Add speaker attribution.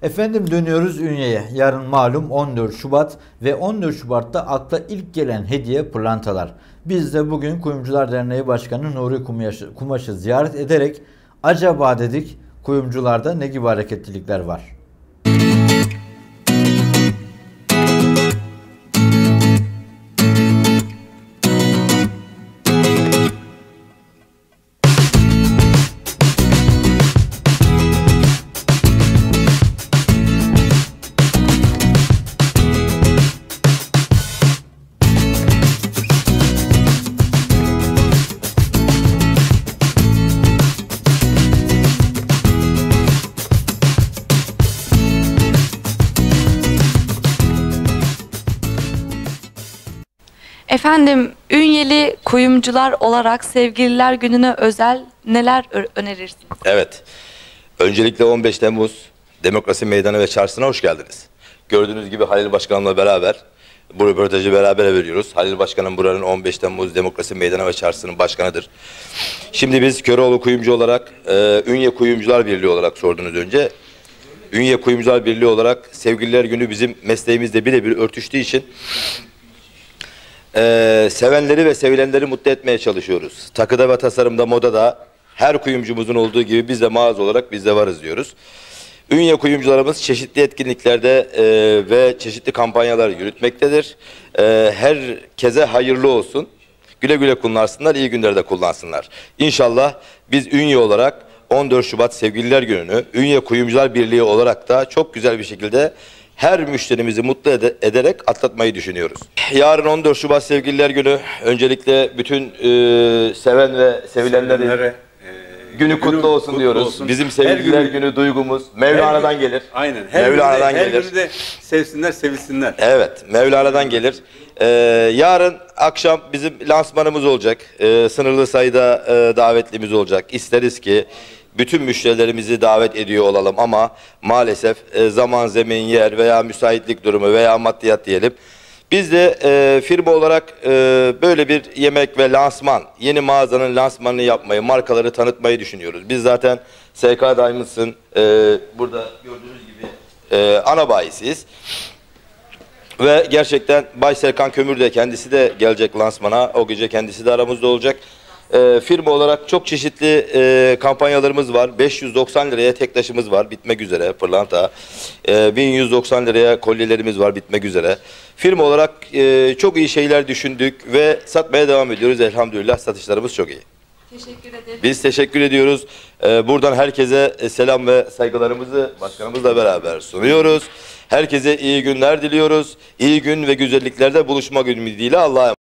Speaker 1: Efendim dönüyoruz Ünye'ye. Yarın malum 14 Şubat ve 14 Şubat'ta akla ilk gelen hediye pırlantalar. Biz de bugün Kuyumcular Derneği Başkanı Nuri Kumaş'ı ziyaret ederek acaba dedik kuyumcularda ne gibi hareketlilikler var?
Speaker 2: Efendim, Ünyeli kuyumcular olarak Sevgililer Günü'ne özel neler önerirsiniz?
Speaker 3: Evet, öncelikle 15 Temmuz Demokrasi Meydanı ve Çarşısı'na hoş geldiniz. Gördüğünüz gibi Halil Başkan'la beraber bu röportajı beraber veriyoruz. Halil Başkan'ın buranın 15 Temmuz Demokrasi Meydanı ve Çarşısı'nın başkanıdır. Şimdi biz Köroğlu Kuyumcu olarak, Ünye Kuyumcular Birliği olarak sordunuz önce. Ünye Kuyumcular Birliği olarak Sevgililer Günü bizim mesleğimizle birebir örtüştüğü için sevenleri ve sevilenleri mutlu etmeye çalışıyoruz. Takıda ve tasarımda, modada her kuyumcumuzun olduğu gibi biz de mağaza olarak biz de varız diyoruz. Ünye kuyumcularımız çeşitli etkinliklerde ve çeşitli kampanyalar yürütmektedir. Herkese hayırlı olsun. Güle güle kullansınlar, iyi günlerde kullansınlar. İnşallah biz Ünye olarak 14 Şubat Sevgililer Günü'nü Ünye Kuyumcular Birliği olarak da çok güzel bir şekilde her müşterimizi mutlu ederek atlatmayı düşünüyoruz. Yarın 14 Şubat Sevgililer Günü. Öncelikle bütün seven ve sevilenlerin günü kutlu olsun diyoruz. Olsun. Bizim Sevgililer Günü duygumuz Mevlana'dan gelir.
Speaker 4: Aynen.
Speaker 3: Mevlana'dan gelir.
Speaker 4: Her günü de sevsinler, sevilsinler.
Speaker 3: Evet, Mevlana'dan gelir. Yarın akşam bizim lansmanımız olacak. Sınırlı sayıda davetlimiz olacak. İsteriz ki bütün müşterilerimizi davet ediyor olalım ama maalesef zaman, zemin, yer veya müsaitlik durumu veya maddiyat diyelim. Biz de firma olarak böyle bir yemek ve lansman, yeni mağazanın lansmanını yapmayı, markaları tanıtmayı düşünüyoruz. Biz zaten SK Diamonds'ın burada gördüğünüz gibi ana bayisiyiz. Ve gerçekten Bay Serkan Kömür de kendisi de gelecek lansmana. O gece kendisi de aramızda olacak. Firma olarak çok çeşitli kampanyalarımız var. 590 liraya tek taşımız var bitmek üzere pırlanta. 1190 liraya kolyelerimiz var bitmek üzere. Firma olarak çok iyi şeyler düşündük ve satmaya devam ediyoruz. Elhamdülillah satışlarımız çok iyi.
Speaker 2: Teşekkür ederim.
Speaker 3: Biz teşekkür ediyoruz. Buradan herkese selam ve saygılarımızı başkanımızla beraber sunuyoruz. Herkese iyi günler diliyoruz. İyi gün ve güzelliklerde buluşmak ümidiyle Allah'a emanet.